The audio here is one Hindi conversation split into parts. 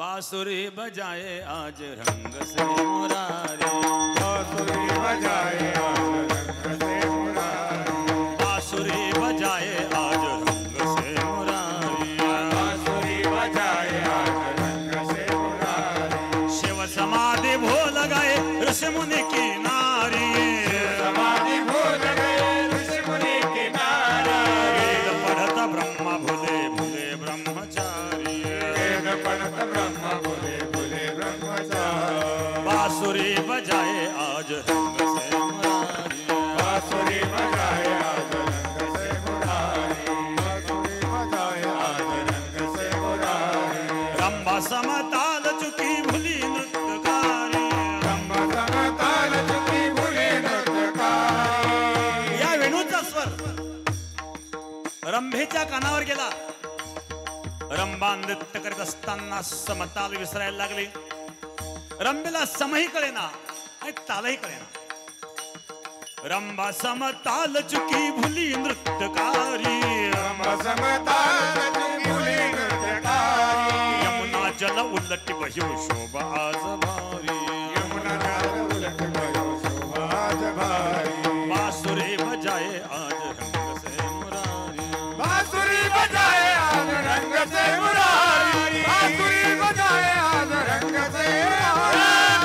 बांसुरी बजाए आज रंग से मुरारी, बांसुरी बजाए आज रंग से मुरारी, बांसुरी बजाए आज रंग से मुरारी, बांसुरी बजाए आज रंग से मुरारी। शिव समाधि भोल गए ऋषि मुनि की नारी, समाधि भूल गए ऋषि मुनि की नारी, वेद पढ़त ब्रह्म भूले भूले ब्रह्मचारी, वेद पढ़त ब्रह्म भूले भूले ब्रह्मचारी। बांसुरी बजाए आज रंग से मुरारी, बांसुरी बजाए आज रंग से मुरारी, बांसुरी बजाए आज रंग से मुरारी। रंभा समताल चुकी भूली नृत्यकारी, रंभा समताल चुकी भूली नृत्यकारी। या वेणूचा स्वर रंभेच्या कानावर गेला. रंभा नृत्य करीत असताना समताल विसरायला लागली. रंभेला समही कळेना आणि तालही कळेना. रंभा समताल चुकी भूली नृत्यकारी, रंभा समताल चुकी भूली नृत्यकारी। यमुना जल उलटी बह्यो शोभा आज भारी, यमुना जल उलट भयो शोभा आज भारी। बांसुरी बजाए आज रंग से मुरारी, बांसुरी बजाए आज रंग से मुरारी, बांसुरी बजाए आज रंग से मुरारी।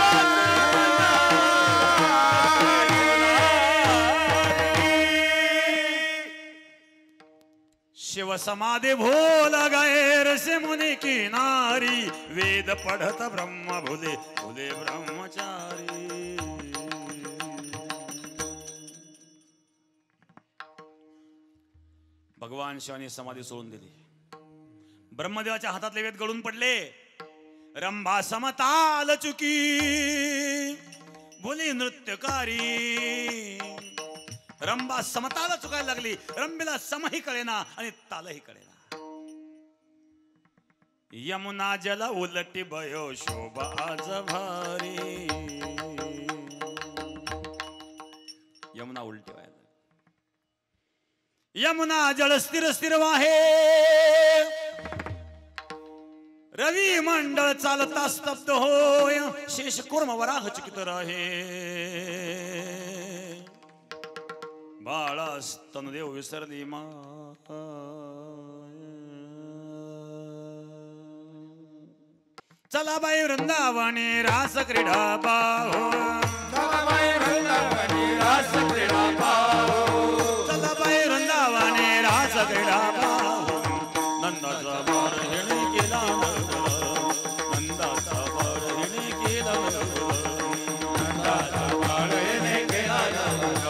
शिव समाधि भूल गए ऋषि मुनि की नारी, वेद पढ़त ब्रह्म भूले भूले ब्रह्मचारी. भगवान शिवाने समाधी सोडून दिली. ब्रह्मदेवाच्या हातातले वेद गळून पडले. रंभा समताल चुकी भूली नृत्यकारी. रंभा समताला चुकायला लागली. रंभेला समही कळेना आणि तालही कळेना. यमुना जल उलटी भयो शोभा आज भारी. यमुना उलटी व्हायला. यमुना जल स्थिर स्थिर वाहे. रवी मंडळ चालता स्तब्ध होय. शेष कुर्म वराह चकित राहे. बाळा स्तनदेव विसरली मा. चला बाई वृंदावने रास क्रीडा पाहो. चला बाई वृंदावनी रास क्रीडा पाहो. चला बाई वृंदावने रास क्रीडा पाहो. नंदाचा बार हिने केला नंद. नंदाचा बार हिने केला नंद. नंदाचा बाळ हिने केला नंद.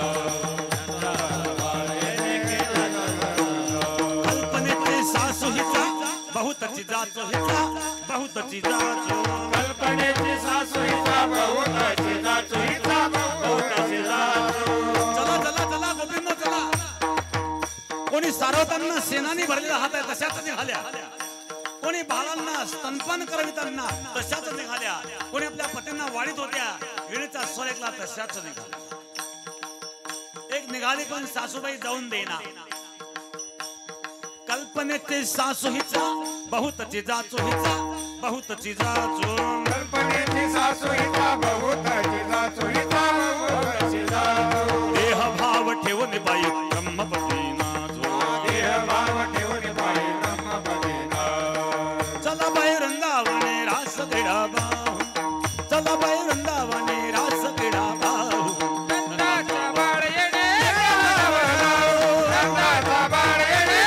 कल्पनेचे सासू हिचा बहुतची जाचो हिचा बहुतची जाचो. कल्पनेची सासू हिचा बहुताची जाचू हिचा बहुताची जाचू. चला चला चला गोपींनो चला. कोणी सारवताना सेनानी भरलेला हात आहे तशाच निघाल्या. कोणी बाळांना स्तनपान करविताना तशाच निघाल्या. कोणी आपल्या पतींना वाढीत होत्या विणीचा स्वर ऐकला तशाच निघाल्या. एक निघाली पण सासूबाई जाऊन देना. कल्पनेचे सासू हिचा बहुतची जाचो हिचा बहुतची जाचो. कल्पनेची सासू हिचा बहुताची जाचू हिचा बहुताची जाचू. देह भाव ठेवून बाई ब्रह्मपती नाचो. देह भाव ठेवून बाई ब्रह्मपती नाचो. चला बाई वृंदावने रास क्रीडा पाहू. चला बाई वृंदावने रास क्रीडा पाहू. नंदाचा बाळ येणे नंदाचा बाळ येणे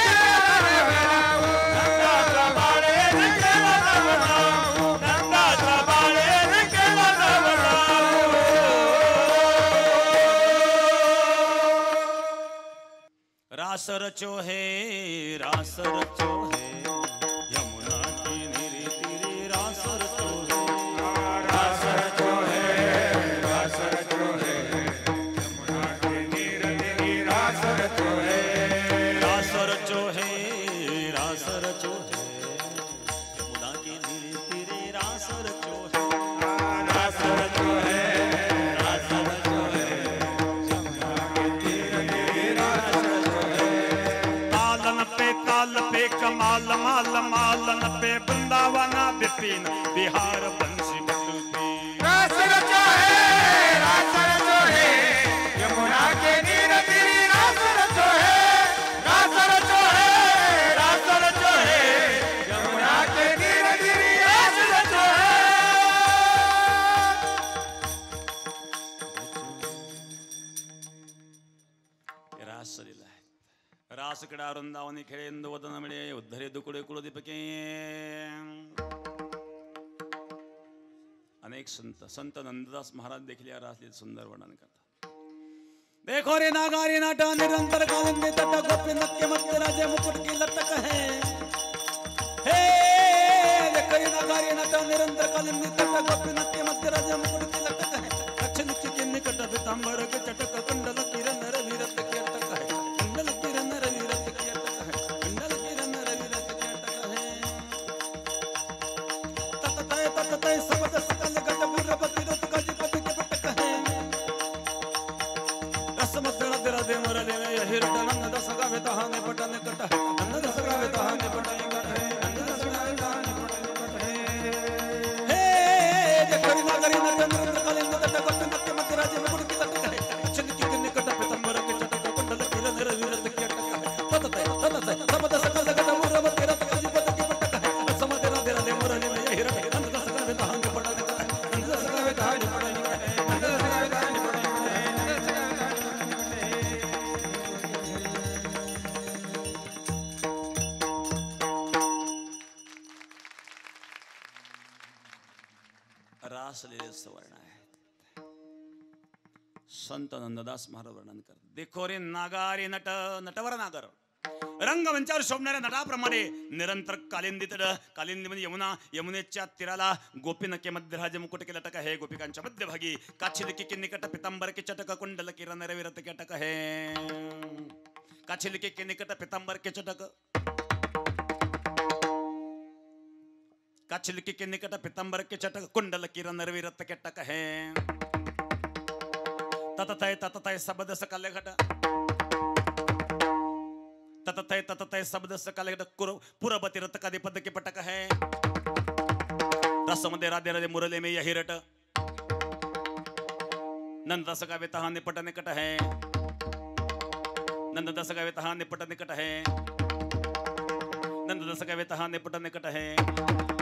नंदाचा बाळ येणे केला नवनाऊ. नंदाचा बाळ येणे केला नवनाऊ. रास रचो है रास रचो है. यमुना की निरी तिरी रास रचो है. रास रचो है रास रचो है यमुना के नीर तेरी रास रचो है. रास रचो है रास रचो है. यमुना की निरी तिरी रास रचो है. रास रचो है रास रचो है यमुना के नीर तेरी रास रचो है. ताल पे कमा विपिन बिहार बंसी बटुती रास रचो है यमुना के नीर तेरी रास रचो है यमुना के नीर तेरी रास रचो है रास लिहिला आहे रास कडा वृंदावनी खेळेंदू वदन मिळे उद्धरे दुकुडे कुळदीपके अनेक संत नंददास महाराज देखील या रासलीत सुंदर वर्णन करतात देखो रे नागारी नाटा निरंतर कालिंदी तट गोपी नक्के मध्य राजे मुकुट की लटक है हे देखो रे नागारी नाटा निरंतर कालिंदी तट गोपी नक्के मध्य राजे मुकुट की लटक है दक्षिण के निकट पितांबर के चटक कुंडल किरण नर वीरत की अटक है कुंडल किरण नर वीरत की अटक है कुंडल किरण नर वीरत की अटक है तत तय सबद सकल गट बुरपति रत काजीपति के पटक है रसमत राधे मरले में हिरट नंद दस गावे तहाने पटने कट है नंद दस गावे तहाने पटने कट है नंद दस गावे तहाने पटने कट है हे देखरी नागरी नटंद्र कालिंद तट गोपी नक्के मध्य राजे मुकुट की लटक है दक्षिण की निकट पितांबर के चटक कुंडल किरण नर वीरत की अटक है तत तय सबद सकल गट बुरपति रत काजीपति के पटक है रसमत राधे मरले में हिरट नंद दस गावे तहाने पटने कट है नंद दस गावे तहाने पटने कट है नंद दस गावे तहाने पटने कट है रासलीलेचं वर्ण आहे संत नंददास महाराज वर्णन कर देखो रे नागारे नट नटवर नागर रंगमंचावर शोभणाऱ्या नटाप्रमाणे निरंतर कालिंदी तट कालिंदी म्हणजे यमुना यमुनेच्या तीराला गोपीनके मध्यराज मुकुट के लटक है गोपिकांच्या मध्यभागी काछिलकी के निकट पितांबर के चटक कुंडल किरण रविरत के अटक है काछिलकी के निकट पितांबर के चटक काछिलकी के निकट पितांबर के चटक कुंडल किरण रविरत के अटक है तततय शब्द सकल घट तततय शब्द सकल घट पुरबती रत कदे पद के पटक है रसमध्ये राधे राधे मुरले में यही रट नंद दस गावे तहा निपट निकट है नंद दस गावे तहा निपट निकट है नंद दस गावे तहा निपट निकट है